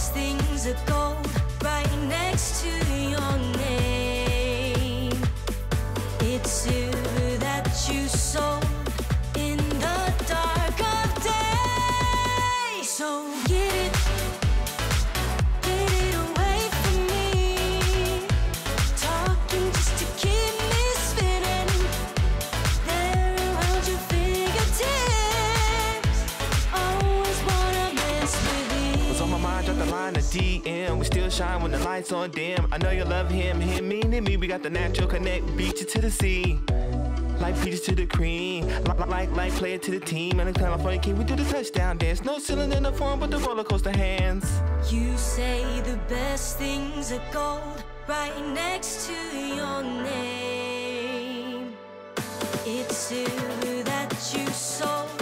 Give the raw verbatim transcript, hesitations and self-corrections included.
best things are gold right next to your name. It's you that you sold in the dark of day. So get it, get it away from me. Talking just to keep me spinning. There around your fingertips. Always wanna mess with you. What's on my mind? Drop the line to D M. We still shine when the lights on dim. I know you love him, him meaning me. We got the natural connect, beaches to the sea. Like peaches to the cream, like, like, like play it to the team. And the California King, we do the touchdown dance. No ceiling in the form, but the roller coaster hands. You say the best things are gold right next to your name. It's you that you sold